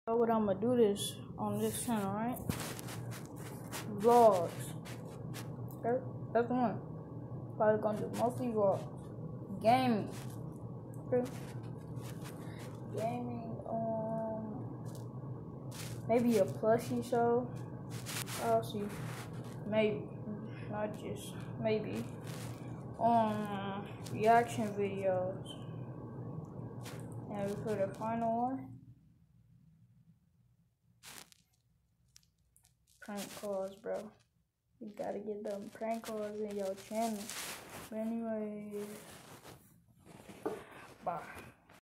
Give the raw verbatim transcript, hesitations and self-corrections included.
So what I'm gonna do this on this channel, right? Vlogs. Okay, that's one. Probably gonna do mostly vlogs. Gaming. Okay. Gaming. Um. Maybe a plushie show. I'll see. Maybe. Not just maybe. Um. Reaction videos. And for the final one. Prank calls, bro. You gotta get them prank calls in your channel. But anyways, bye.